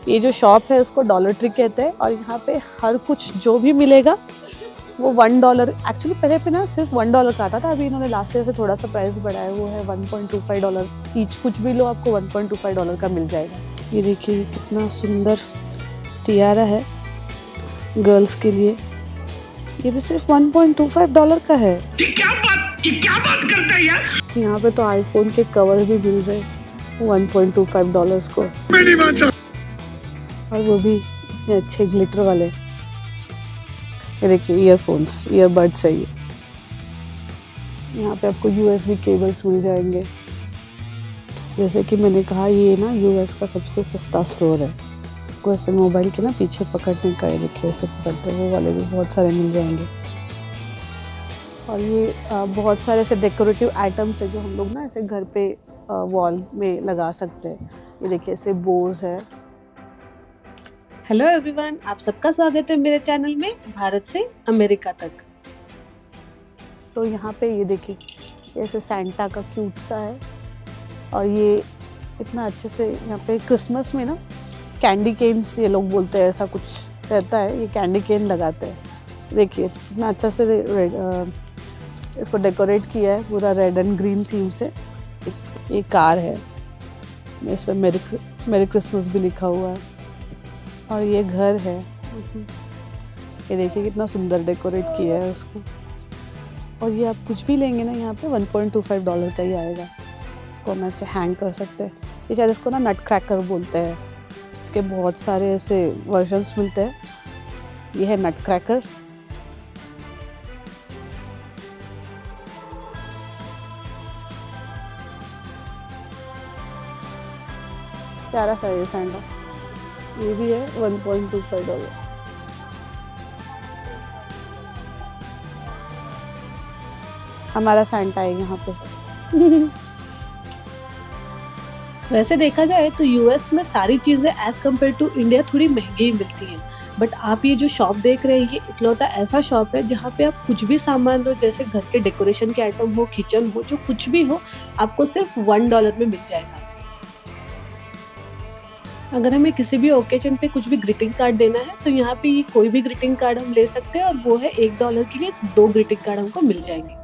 ये जो शॉप है उसको डॉलर ट्री कहते हैं और यहाँ पे हर कुछ जो भी मिलेगा वो $1। एक्चुअली पहले पे ना सिर्फ $1 का आता था, अभी इन्होंने लास्ट ईयर से थोड़ा सा प्राइस बढ़ाया, वो है $1.25 ईच। कुछ भी लो आपको $1.25 का मिल जाएगा। ये देखिए कितना सुंदर टियारा है गर्ल्स के लिए, ये भी सिर्फ $1.25 का है। ये क्या बात करता है यार। यहाँ पे तो आईफोन के कवर भी मिल रहे $1.25 को, मैं नहीं मानता, और वो भी इतने अच्छे ग्लिटर वाले। ये देखिए ईयरफोन्स, ईयरबड्स है ये। यहाँ पे आपको USB केबल्स मिल जाएंगे। जैसे कि मैंने कहा ये ना US का सबसे सस्ता स्टोर है। को ऐसे मोबाइल के ना पीछे पकड़ने का, ये देखिए ऐसे पकड़ते हैं, वो वाले भी बहुत सारे मिल जाएंगे। और ये बहुत सारे ऐसे डेकोरेटिव आइटम्स है जो हम लोग ना ऐसे घर पे वॉल में लगा सकते हैं। ये देखिए ऐसे बोर्स है। हेलो एवरीवन, आप सबका स्वागत है मेरे चैनल में भारत से अमेरिका तक। तो यहाँ पे ये देखिए ऐसे सैंटा का क्यूट सा है, और ये इतना अच्छे से यहाँ पे क्रिसमस में ना कैंडी केन्स ये लोग बोलते हैं, ऐसा कुछ रहता है, ये कैंडी केन लगाते हैं। देखिए इतना अच्छा से इसको डेकोरेट किया है पूरा रेड एंड ग्रीन थीम से। ये कार है, इस पर मेरी क्रिसमस भी लिखा हुआ है। और ये घर है, ये देखिए कितना सुंदर डेकोरेट किया है उसको। और ये आप कुछ भी लेंगे ना यहाँ पे $1.25 का ही आएगा। इसको हम ऐसे हैंग कर सकते हैं। ये शायद इसको ना नट क्रैकर बोलते हैं, इसके बहुत सारे ऐसे वर्जन्स मिलते हैं। ये है नट क्रैकर। प्यारा सा ये सैंटा, ये भी है $1.25। हमारा सैंटा है यहाँ पे। वैसे देखा जाए तो यूएस में सारी चीजें एज कम्पेयर टू इंडिया थोड़ी महंगी मिलती हैं, बट आप ये जो शॉप देख रहे हैं ये इकलौता ऐसा शॉप है जहाँ पे आप कुछ भी सामान लो, जैसे घर के डेकोरेशन के आइटम हो, किचन हो, जो कुछ भी हो, आपको सिर्फ $1 में मिल जाएगा। अगर हमें किसी भी ओकेजन पे कुछ भी ग्रीटिंग कार्ड देना है तो यहाँ पे ये कोई भी ग्रीटिंग कार्ड हम ले सकते हैं, और वो है $1 के लिए 2 ग्रीटिंग कार्ड हमको मिल जाएंगे।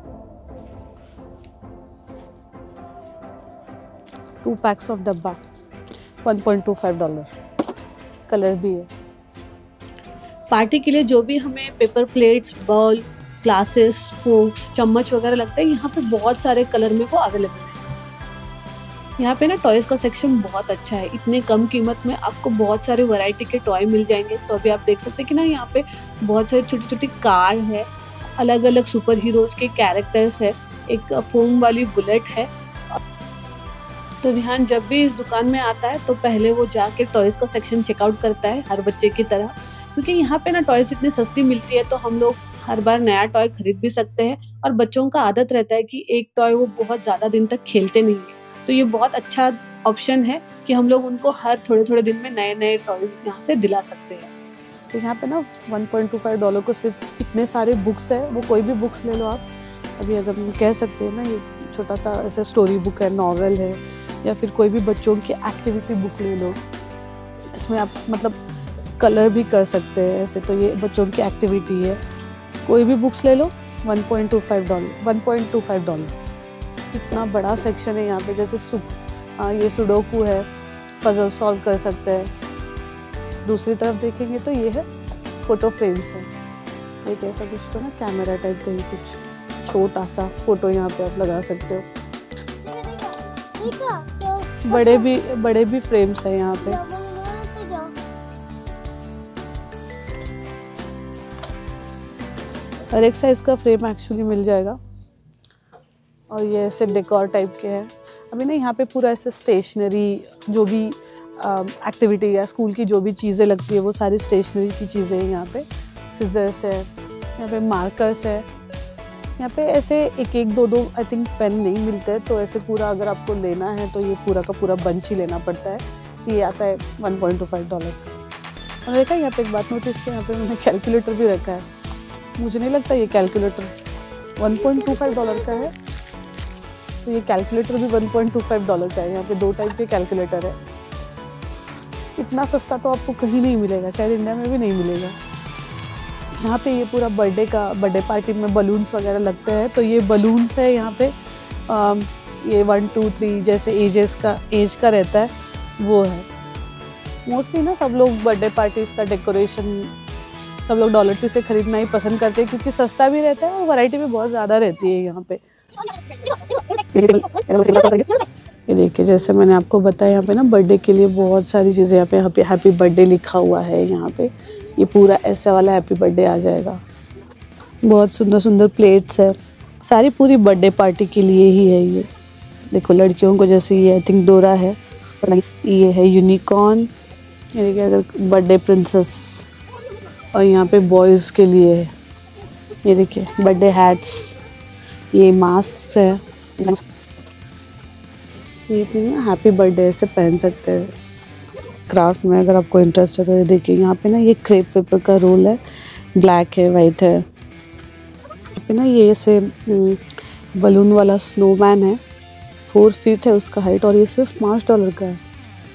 2 पैक्स ऑफ डब्बा $1.25। कलर भी है। पार्टी के लिए जो भी हमें paper plates, bowl, glasses, forks, चम्मच वगैरह लगता है, यहाँ पे बहुत सारे कलर में वो अवेलेबल है। यहाँ पे ना टॉयज का सेक्शन बहुत अच्छा है। इतने कम कीमत में आपको बहुत सारे वैरायटी के टॉय मिल जाएंगे। तो अभी आप देख सकते हैं कि ना यहाँ पे बहुत सारी छोटी छोटी कार है, अलग अलग सुपर हीरोज के कैरेक्टर्स है, एक फोम वाली बुलेट है। तो विहान जब भी इस दुकान में आता है तो पहले वो जाके टॉयज का सेक्शन चेकआउट करता है, हर बच्चे की तरह, क्योंकि यहाँ पे ना टॉयज इतनी सस्ती मिलती है तो हम लोग हर बार नया टॉय खरीद भी सकते हैं। और बच्चों का आदत रहता है कि एक टॉय वो बहुत ज्यादा दिन तक खेलते नहीं है, तो ये बहुत अच्छा ऑप्शन है कि हम लोग उनको हर थोड़े थोड़े दिन में नए नए टॉयज यहाँ से दिला सकते हैं। तो यहाँ पे ना $1.25 को सिर्फ इतने सारे बुक्स है, वो कोई भी बुक्स ले लो आप। अभी अगर हम कह सकते हैं ना, ये छोटा सा ऐसे स्टोरी बुक है, नॉवेल है, या फिर कोई भी बच्चों की एक्टिविटी बुक ले लो। इसमें आप मतलब कलर भी कर सकते हैं ऐसे, तो ये बच्चों की एक्टिविटी है। कोई भी बुक्स ले लो $1.25। इतना बड़ा सेक्शन है यहाँ पे। जैसे ये सुडोकू है, पजल सॉल्व कर सकते हैं। दूसरी तरफ देखेंगे तो ये है फोटो फ्रेम्स है, एक ऐसा कुछ तो ना कैमरा टाइप का ही कुछ छोटा सा फोटो यहाँ पे आप लगा सकते हो। बड़े भी फ्रेम्स है यहाँ पे। हर एक साइज का फ्रेम एक्चुअली मिल जाएगा। और ये ऐसे डेकोर टाइप के हैं। अभी ना यहाँ पे पूरा ऐसे स्टेशनरी, जो भी एक्टिविटी या स्कूल की जो भी चीज़ें लगती है वो सारी स्टेशनरी की चीज़ें हैं यहाँ पे। सिजर्स है, यहाँ पे मार्कर्स है, यहाँ पे ऐसे एक दो आई थिंक पेन नहीं मिलते हैं, तो ऐसे पूरा अगर आपको लेना है तो ये पूरा का पूरा बंच ही लेना पड़ता है। ये आता है $1.25 का। और देखा यहाँ पे एक बात नोटिस की, यहाँ पे मैंने कैलकुलेटर भी रखा है। मुझे नहीं लगता ये कैलकुलेटर $1.25 का है, तो ये कैलकुलेटर भी $1.25 का है। यहाँ पे 2 टाइप के कैलकुलेटर है। इतना सस्ता तो आपको कहीं नहीं मिलेगा, शायद इंडिया में भी नहीं मिलेगा। यहाँ पे ये पूरा बर्थडे पार्टी में बलून्स वगैरह लगते हैं, तो ये बलून्स है यहाँ पे। ये 1 2 3 जैसे एज का रहता है वो है। मोस्टली ना सब लोग बर्थडे पार्टीज़ का डेकोरेशन सब लोग डॉलर ट्री से खरीदना ही पसंद करते हैं, क्योंकि सस्ता भी रहता है और वैरायटी भी बहुत ज़्यादा रहती है यहाँ पे। ये देखिए, जैसे मैंने आपको बताया, यहाँ पे ना बर्थडे के लिए बहुत सारी चीज़ें, यहाँ पे हैप्पी बर्थडे लिखा हुआ है। यहाँ पे ये पूरा ऐसा वाला हैप्पी बर्थडे आ जाएगा। बहुत सुंदर सुंदर प्लेट्स है, सारी पूरी बर्थडे पार्टी के लिए ही है। ये देखो लड़कियों को जैसे ये आई थिंक डोरा है, ये है यूनिकॉर्न, ये देखिए अगर बर्थडे प्रिंसेस। और यहाँ पे बॉयज़ के लिए है, ये देखिए बर्थडे हैट्स, ये मास्क्स है। ये ना हैप्पी बर्थडे ऐसे पहन सकते हैं क्राफ्ट में, अगर आपको इंटरेस्ट है तो। ये देखिए यहाँ पे ना ये क्रेप पेपर का रोल है, ब्लैक है वाइट है। यहाँ पे ना ये ऐसे बलून वाला स्नोमैन है, 4 फीट है उसका हाइट, और ये सिर्फ $5 का है।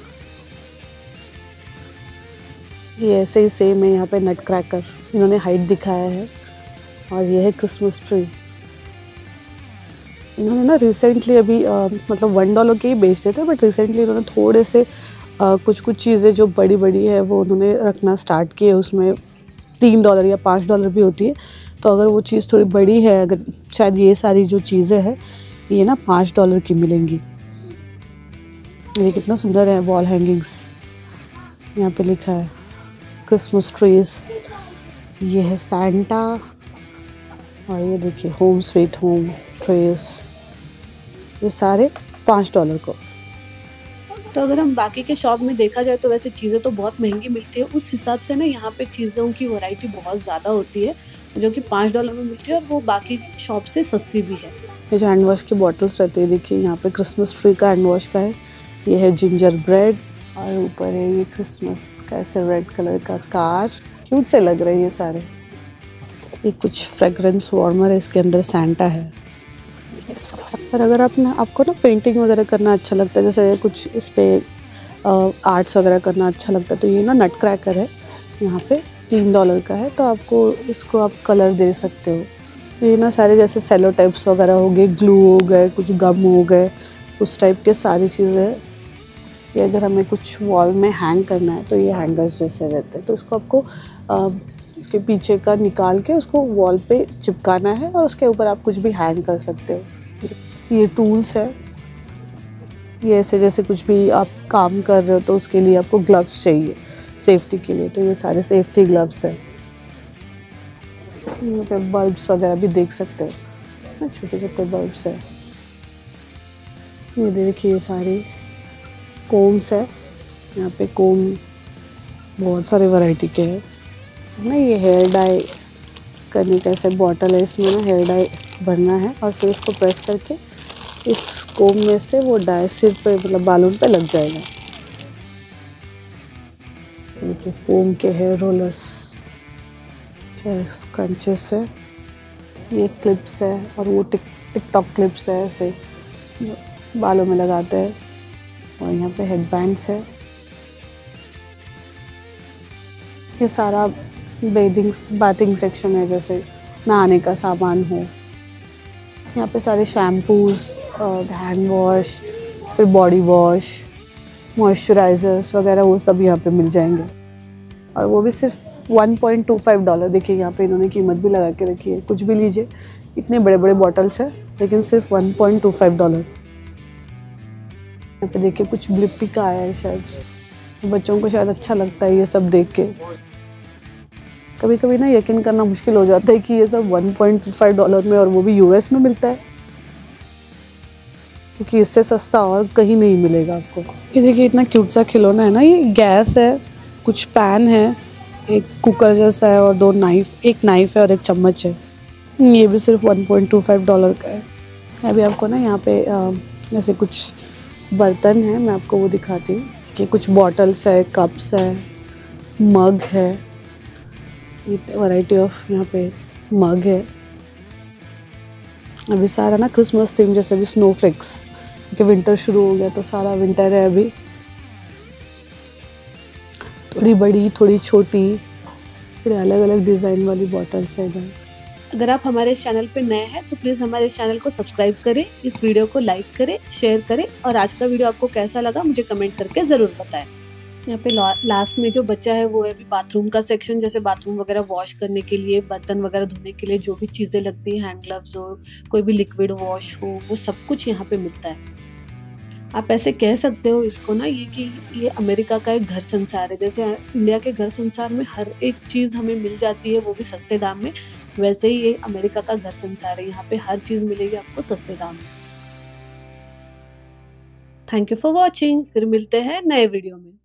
ये ऐसे ही सेम है यहाँ पे नट क्रैकर, इन्होंने हाइट दिखाया है। और ये है क्रिसमस ट्री। इन्होंने ना रिसेंटली अभी मतलब $1 के ही बेचते थे, बट रिसेंटली इन्होंने थोड़े से कुछ चीज़ें जो बड़ी बड़ी है वो उन्होंने रखना स्टार्ट किए। उसमें $3 या $5 भी होती है, तो अगर वो चीज़ थोड़ी बड़ी है, अगर शायद ये सारी जो चीज़ें हैं ये ना $5 की मिलेंगी। ये कितना सुंदर है वॉल हैंगिंग्स। यहाँ पे लिखा है क्रिसमस ट्रीज। ये है सैंटा, और ये देखिए होम स्वीट होम ट्रीज। ये सारे $5 को। तो अगर हम बाकी के शॉप में देखा जाए तो वैसे चीज़ें तो बहुत महंगी मिलती है, उस हिसाब से ना यहाँ पे चीज़ों की वैरायटी बहुत ज़्यादा होती है जो कि $5 में मिलती है, और वो बाकी शॉप से सस्ती भी है। ये जो हैंड वॉश की बॉटल्स रहती है, देखिए यहाँ पे क्रिसमस ट्री का हैंड वॉश का है। ये है जिंजर ब्रेड, और ऊपर है ये क्रिसमस का ऐसे रेड कलर का कार, क्यूट से लग रहे हैं ये सारे। ये कुछ फ्रेगरेंस वार्मर है, इसके अंदर सैंटा है। पर अगर आपको ना पेंटिंग वगैरह करना अच्छा लगता है, जैसे कुछ इस पर आर्ट्स वगैरह करना अच्छा लगता है, तो ये ना नट क्रैकर है, यहाँ पे $3 का है। तो आपको इसको आप कलर दे सकते हो। तो ये ना सारे जैसे सेलो टाइप्स वगैरह हो गए, ग्लू हो गए, कुछ गम हो गए, उस टाइप के सारी चीज़ें। ये अगर हमें कुछ वॉल में हैंग करना है तो ये हैंगर्स जैसे रहते हैं, तो इसको आपको उसके पीछे का निकाल के उसको वॉल पे चिपकाना है, और उसके ऊपर आप कुछ भी हैंग कर सकते हो। ये टूल्स है, ये ऐसे जैसे कुछ भी आप काम कर रहे हो तो उसके लिए आपको ग्लव्स चाहिए सेफ्टी के लिए, तो ये सारे सेफ्टी ग्लव्स है। यहाँ पे बल्ब्स वगैरह भी देख सकते हो, छोटे छोटे बल्ब्स है। ये देखिए ये सारी कोम्स है, यहाँ पे कोम बहुत सारे वैरायटी के हैं ना। ये हेयर डाई करने का ऐसे बॉटल है, इसमें ना हेयर डाई भरना है, और फिर इसको प्रेस करके इस कोम में से वो डाई सिर पे मतलब बालों पे लग जाएगा। देखिए फोम के हेयर रोलर्स, हेयर स्क्रंचेस है, ये क्लिप्स है, और वो टिकटॉक क्लिप्स है ऐसे बालों में लगाते हैं। और यहाँ पे हेडबैंड्स है। ये सारा बाथिंग सेक्शन है, जैसे नहाने का सामान हो। यहाँ पे सारे शैम्पूज, हैंड वॉश, फिर बॉडी वॉश, मॉइस्चराइजर्स वगैरह वो सब यहाँ पे मिल जाएंगे, और वो भी सिर्फ $1.25। देखिए यहाँ पे इन्होंने कीमत भी लगा के रखी है, कुछ भी लीजिए। इतने बड़े बड़े बॉटल्स है, लेकिन सिर्फ $1.25। यहाँ पे देखिए कुछ ब्लिप्पी का आया है, शायद बच्चों को शायद अच्छा लगता है ये सब देख के। कभी कभी ना यकीन करना मुश्किल हो जाता है कि ये सब $1.25 में, और वो भी US में मिलता है, क्योंकि इससे सस्ता और कहीं नहीं मिलेगा आपको। ये देखिए इतना क्यूट सा खिलौना है ना, ये गैस है, कुछ पैन है, एक कुकर जैसा है, और 2 नाइफ, एक नाइफ है और एक चम्मच है। ये भी सिर्फ $1.25 का है। अभी आपको ना यहाँ पे जैसे कुछ बर्तन है, मैं आपको वो दिखाती हूँ कि कुछ बॉटल्स है, कप्स है, मग है, ये वैरायटी ऑफ यहाँ पे मग है। अभी सारा ना क्रिसमस थीम, जैसे अभी स्नोफ्लेक्स, क्योंकि विंटर शुरू हो गया तो सारा विंटर है अभी। थोड़ी बड़ी, थोड़ी छोटी, फिर अलग अलग डिज़ाइन वाली बॉटल्स है इधर। अगर आप हमारे चैनल पे नए हैं तो प्लीज़ हमारे चैनल को सब्सक्राइब करें, इस वीडियो को लाइक करें, शेयर करें और आज का वीडियो आपको कैसा लगा मुझे कमेंट करके ज़रूर बताएं। यहाँ पे लास्ट में जो बचा है वो है अभी बाथरूम का सेक्शन, जैसे बाथरूम वगैरह वॉश करने के लिए, बर्तन वगैरह धोने के लिए जो भी चीज़ें लगती हैं, हैंड ग्लव्स हो, कोई भी लिक्विड वॉश हो, वो सब कुछ यहाँ पे मिलता है। आप ऐसे कह सकते हो इसको ना ये कि ये अमेरिका का एक घर संसार है। जैसे इंडिया के घर संसार में हर एक चीज़ हमें मिल जाती है, वो भी सस्ते दाम में, वैसे ही ये अमेरिका का घर संसार है। यहाँ पे हर चीज़ मिलेगी आपको सस्ते दाम में। Thank you for watching. फिर मिलते हैं नए वीडियो में।